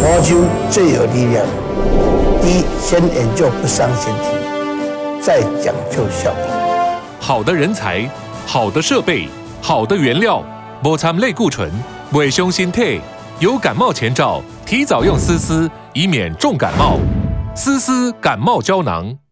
毛灸最有力量。第一，先研究不伤身体，再讲究效果。 好的人才，好的设备，好的原料，不掺类固醇，不会伤身体。有感冒前兆，提早用丝丝，以免重感冒。丝丝感冒胶囊。